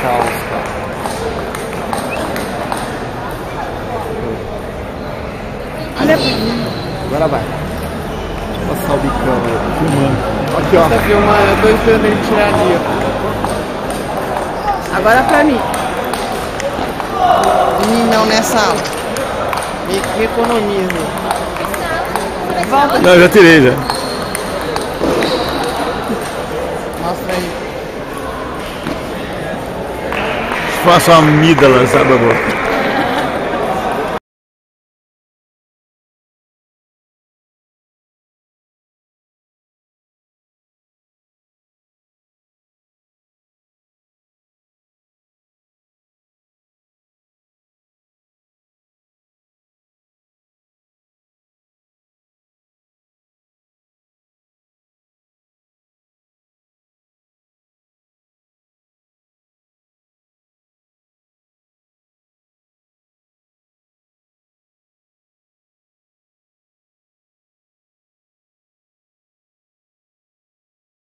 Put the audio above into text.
caos, cara. Olha pra mim. Agora vai. Deixa eu passar o bicão aí. Filmando. Aqui, ó. Tá filmando, eu tô esperando ele tirar ali, ó. Agora pra mim. Meninão nessa aula. Me economiza. Volta. Não, já tirei já. Mostra aí. Faço uma amígdala, sabe, amor?